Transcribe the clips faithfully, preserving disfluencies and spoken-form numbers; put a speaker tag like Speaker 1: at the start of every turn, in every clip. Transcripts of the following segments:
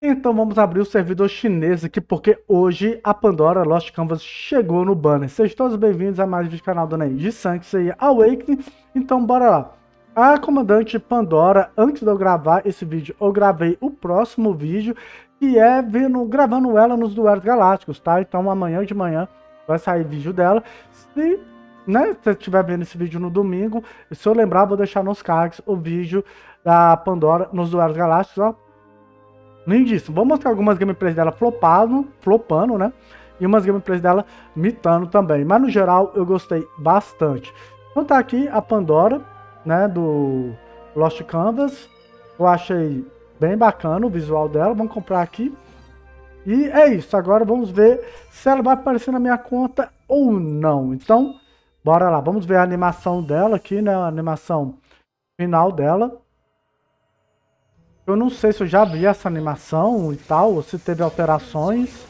Speaker 1: Então vamos abrir o servidor chinês aqui, porque hoje a Pandora Lost Canvas chegou no banner. Sejam todos bem-vindos a mais um vídeo do canal do Ney de Sanctuary Awakening. Então bora lá. A comandante Pandora, antes de eu gravar esse vídeo, eu gravei o próximo vídeo, que é vendo, gravando ela nos Duelos Galácticos, tá? Então amanhã de manhã vai sair vídeo dela. Se, né, você estiver vendo esse vídeo no domingo, se eu lembrar, vou deixar nos cards o vídeo da Pandora nos Duelos Galácticos, ó. Nem disso, vou mostrar algumas gameplays dela flopando, flopando, né? E umas gameplays dela mitando também. Mas no geral eu gostei bastante. Então tá aqui a Pandora, né? Do Lost Canvas. Eu achei bem bacana o visual dela. Vamos comprar aqui. E é isso. Agora vamos ver se ela vai aparecer na minha conta ou não. Então, bora lá. Vamos ver a animação dela aqui, né? A animação final dela. Eu não sei se eu já vi essa animação e tal, ou se teve alterações.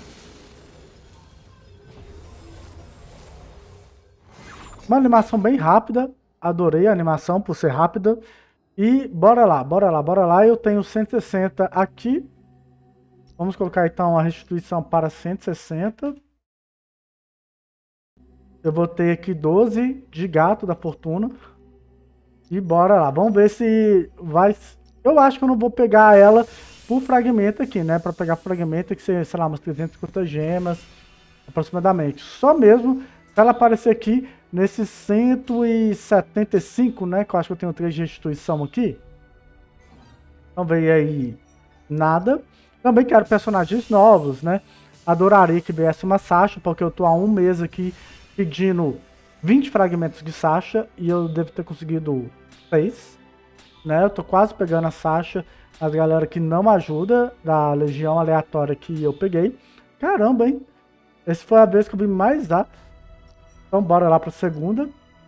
Speaker 1: Uma animação bem rápida. Adorei a animação por ser rápida. E bora lá, bora lá, bora lá. Eu tenho cento e sessenta aqui. Vamos colocar então a restituição para cento e sessenta. Eu vou ter aqui doze de gato da fortuna. E bora lá. Vamos ver se vai... Eu acho que eu não vou pegar ela por fragmento aqui, né? Para pegar fragmento tem que ser, sei lá, umas trezentas e cinquenta gemas aproximadamente. Só mesmo se ela aparecer aqui nesse cento e setenta e cinco, né? Que eu acho que eu tenho três de restituição aqui. Não veio aí nada. Também quero personagens novos, né? Adoraria que viesse uma Sasha, porque eu tô há um mês aqui pedindo vinte fragmentos de Sasha e eu devo ter conseguido seis. Né, eu tô quase pegando a Sasha, as galera que não ajuda, da legião aleatória que eu peguei. Caramba, hein? Essa foi a vez que eu vi mais A. Então bora lá pra segunda.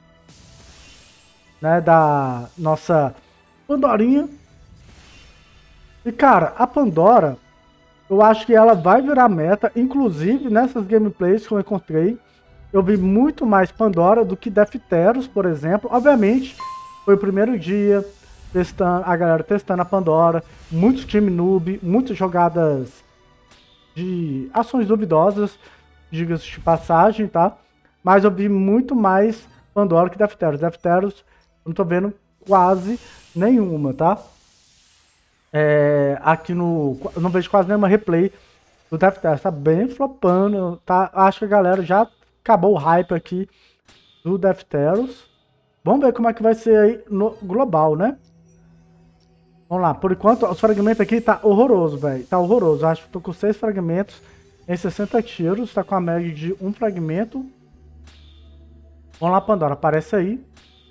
Speaker 1: Né, da nossa Pandorinha. E cara, a Pandora, eu acho que ela vai virar meta. Inclusive, nessas gameplays que eu encontrei, eu vi muito mais Pandora do que Defteros, por exemplo. Obviamente, foi o primeiro dia... Testando, a galera testando a Pandora, muitos time noob, muitas jogadas de ações duvidosas, diga-se de passagem, tá? Mas eu vi muito mais Pandora que Defteros. Defteros eu não tô vendo quase nenhuma, tá? É, aqui no... eu não vejo quase nenhuma replay do Defteros, tá bem flopando, tá? Acho que a galera já acabou o hype aqui do Defteros. Vamos ver como é que vai ser aí no global, né? Vamos lá, por enquanto os fragmentos aqui tá horroroso, velho. Tá horroroso. Acho que tô com seis fragmentos em sessenta tiros. Tá com a média de um fragmento. Vamos lá, Pandora. Aparece aí.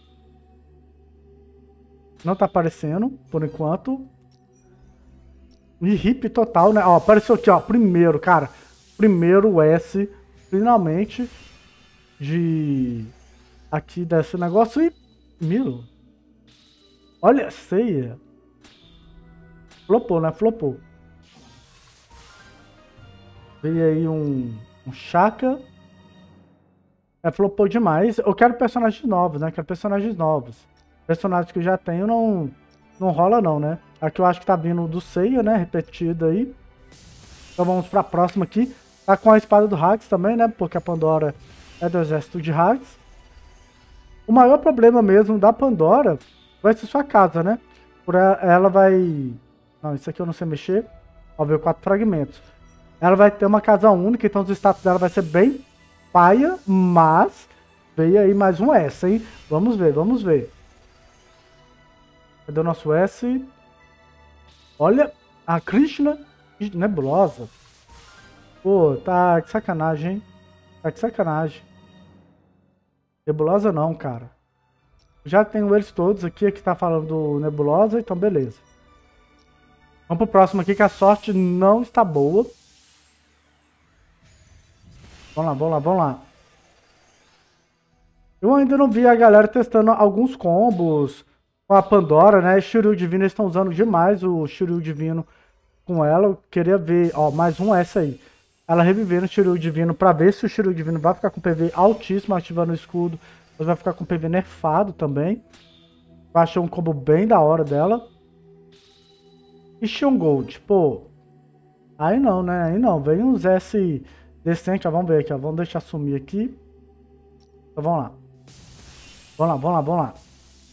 Speaker 1: Não tá aparecendo, por enquanto. E hip total, né? Ó, apareceu aqui, ó. Primeiro, cara. Primeiro S, finalmente, de... aqui desse negócio. E... Milo. Olha a ceia. Flopou, né? Flopou. Veio aí um, um Chaka. É, flopou demais. Eu quero personagens novos, né? Quero personagens novos. Personagens que eu já tenho não, não rola não, né? Aqui eu acho que tá vindo do Seiya, né? Repetido aí. Então vamos pra próxima aqui. Tá com a espada do Hags também, né? Porque a Pandora é do exército de Hags. O maior problema mesmo da Pandora vai ser sua casa, né? Por ela vai... Não, isso aqui eu não sei mexer. Ó, veio quatro fragmentos. Ela vai ter uma casa única, então os status dela vai ser bem paia, mas veio aí mais um S, hein? Vamos ver, vamos ver. Cadê o nosso S? Olha, a Krishna Nebulosa. Pô, tá de sacanagem, hein? Tá de sacanagem. Nebulosa não, cara. Já tenho eles todos aqui, aqui tá falando do Nebulosa, então beleza. Vamos pro próximo aqui, que a sorte não está boa. Vamos lá, vamos lá, vamos lá. Eu ainda não vi a galera testando alguns combos com a Pandora, né? Shiryu Divino, eles estão usando demais o Shiryu Divino com ela. Eu queria ver, ó, mais um essa aí. Ela revivendo o Shiryu Divino pra ver se o Shiryu Divino vai ficar com P V altíssimo ativando o escudo. Ou vai ficar com P V nerfado também. Eu achei um combo bem da hora dela. E Xion Gold, pô, Aí não, né? Aí não. Vem uns S decente, ó. Vamos ver aqui, ó. Vamos deixar sumir aqui. Então vamos lá. Vamos lá, vamos lá, vamos lá.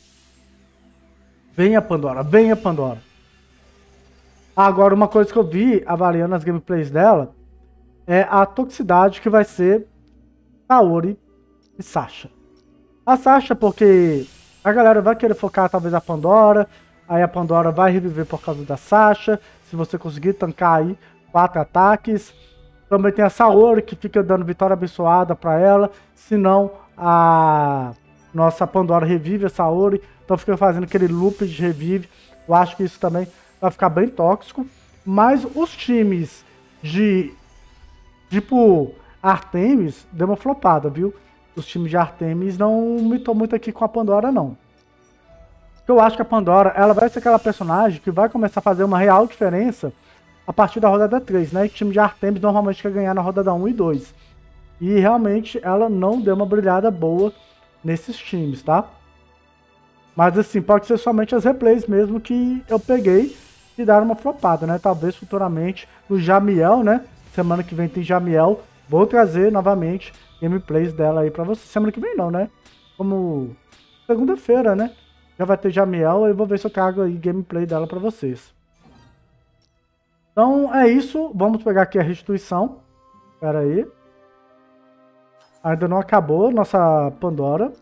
Speaker 1: Venha, Pandora, venha, Pandora. Agora, uma coisa que eu vi avaliando as gameplays dela é a toxicidade que vai ser Saori e Sasha. A Sasha, porque a galera vai querer focar talvez a Pandora, aí a Pandora vai reviver por causa da Sasha, se você conseguir tancar aí quatro ataques. Também tem a Saori, que fica dando vitória abençoada pra ela, senão a nossa Pandora revive a Saori, então fica fazendo aquele loop de revive. Eu acho que isso também vai ficar bem tóxico, mas os times de tipo Artemis deu uma flopada, viu? Os times de Artemis não mitou muito aqui com a Pandora, não. Eu acho que a Pandora, ela vai ser aquela personagem que vai começar a fazer uma real diferença a partir da rodada três, né? O time de Artemis normalmente quer ganhar na rodada um e dois. E realmente ela não deu uma brilhada boa nesses times, tá? Mas assim, pode ser somente as replays mesmo que eu peguei e dar uma flopada, né? Talvez futuramente no Jamiel, né? Semana que vem tem Jamiel. Vou trazer novamente gameplays dela aí pra vocês. Semana que vem não, né? Como segunda-feira, né? Já vai ter Jamiel, eu vou ver se eu trago aí gameplay dela pra vocês. Então é isso. Vamos pegar aqui a restituição. Espera aí. Ainda não acabou nossa Pandora.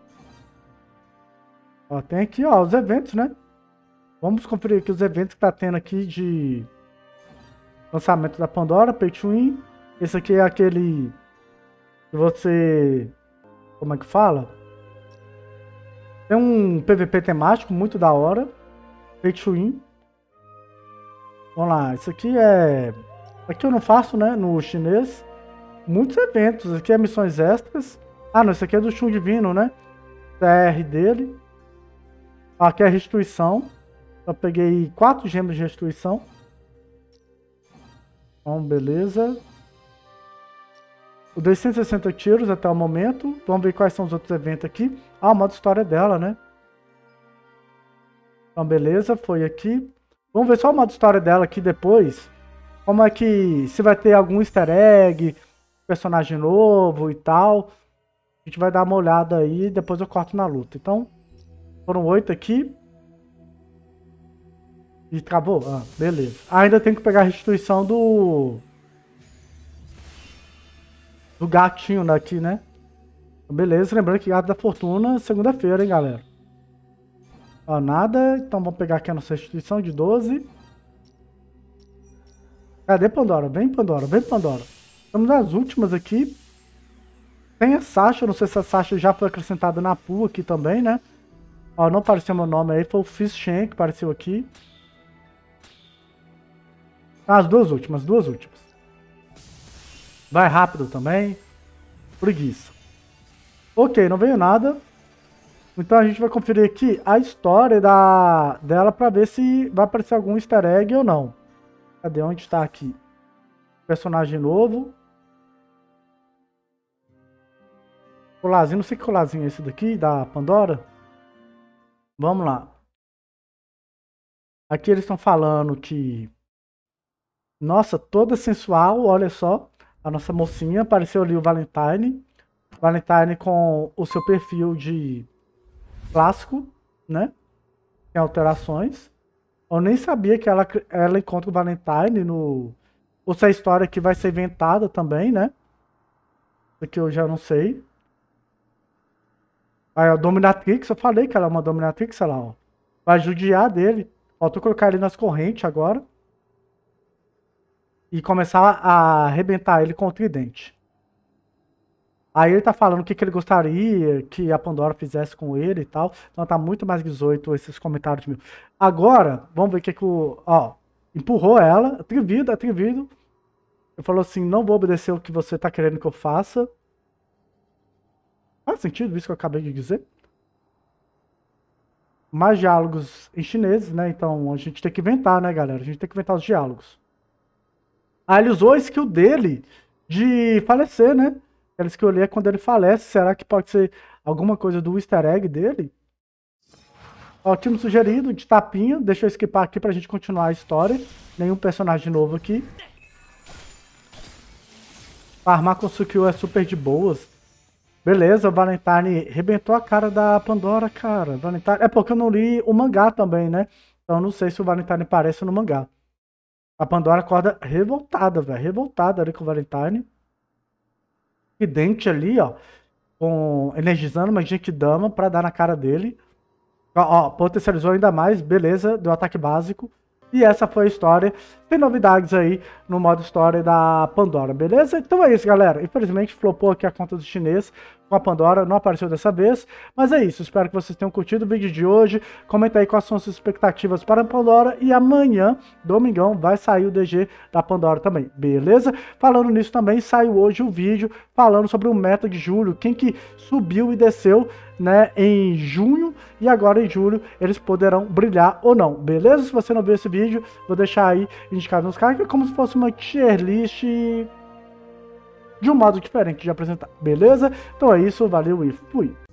Speaker 1: Ó, tem aqui, ó, os eventos, né? Vamos conferir aqui os eventos que tá tendo aqui de lançamento da Pandora, Pay to Win. Esse aqui é aquele que você... Como é que fala? Tem um P V P temático muito da hora. Pay to Win. Vamos lá, isso aqui é... Aqui eu não faço, né, no chinês. Muitos eventos. Aqui é missões extras. Ah, não, esse aqui é do Shun Divino, né? C R dele. Aqui é a restituição. Eu peguei quatro gemas de restituição. Então, beleza. Eu dei cento e sessenta tiros até o momento. Vamos ver quais são os outros eventos aqui. Ah, o modo história dela, né? Então, beleza. Foi aqui. Vamos ver só o modo história dela aqui depois. Como é que... Se vai ter algum easter egg, personagem novo e tal. A gente vai dar uma olhada aí e depois eu corto na luta. Então, foram oito aqui. E travou? Ah, beleza. Ainda tem que pegar a restituição do... Do gatinho daqui, né? Beleza, lembrando que Gato da Fortuna, segunda-feira, hein, galera? Ó, nada. Então vamos pegar aqui a nossa restituição de doze. Cadê Pandora? Vem, Pandora, vem, Pandora. Estamos nas últimas aqui. Tem a Sasha, não sei se a Sasha já foi acrescentada na pool aqui também, né? Ó, não apareceu meu nome aí, foi o Fishen que apareceu aqui. As duas últimas, duas últimas. Vai rápido também. Preguiça. Ok, não veio nada. Então a gente vai conferir aqui a história da, dela pra ver se vai aparecer algum easter egg ou não. Cadê? Onde está aqui? Personagem novo. Colarzinho, não sei que colarzinho é esse daqui, da Pandora. Vamos lá. Aqui eles estão falando que... Nossa, toda sensual, olha só. A nossa mocinha, apareceu ali o Valentine. Valentine com o seu perfil de clássico, né? Tem alterações. Eu nem sabia que ela, ela encontra o Valentine no... Ou se a história aqui vai ser inventada também, né? Isso aqui eu já não sei. Aí, a Dominatrix, eu falei que ela é uma Dominatrix, olha lá, ó. Vai judiar dele. Falta eu colocar ele nas correntes agora. E começar a arrebentar ele com o tridente. Aí ele tá falando o que, que ele gostaria que a Pandora fizesse com ele e tal. Então tá muito mais dezoito esses comentários meus. Agora, vamos ver o que que o... Ó, empurrou ela, atrevido, atrevido. Ele falou assim, não vou obedecer o que você tá querendo que eu faça. Faz sentido isso que eu acabei de dizer? Mais diálogos em chinês, né? Então a gente tem que inventar, né, galera? A gente tem que inventar os diálogos. Aí ele usou a skill dele de falecer, né? Aquela skill ali é quando ele falece. Será que pode ser alguma coisa do easter egg dele? Ó, time sugerido de tapinha. Deixa eu skipar aqui pra gente continuar a história. Nenhum personagem novo aqui. Farmar com Sukiu é super de boas. Beleza, o Valentine arrebentou a cara da Pandora, cara. Valentine... É porque eu não li o mangá também, né? Então eu não sei se o Valentine parece no mangá. A Pandora acorda revoltada, velho. Revoltada ali com o Valentine. E dente ali, ó. Com... Energizando uma Genkidama pra dar na cara dele. Ó, ó, potencializou ainda mais. Beleza, deu ataque básico. E essa foi a história. Tem novidades aí no modo história da Pandora, beleza? Então é isso, galera. Infelizmente flopou aqui a conta do chinês com a Pandora, não apareceu dessa vez. Mas é isso, espero que vocês tenham curtido o vídeo de hoje. Comenta aí quais são as suas expectativas para a Pandora. E amanhã, domingão, vai sair o D G da Pandora também, beleza? Falando nisso também, saiu hoje o vídeo falando sobre o meta de julho. Quem que subiu e desceu, né, em junho e agora em julho eles poderão brilhar ou não, beleza? Se você não viu esse vídeo, vou deixar aí indicado nos cards, como se fosse uma tier list de um modo diferente de apresentar, beleza? Então é isso, valeu e fui!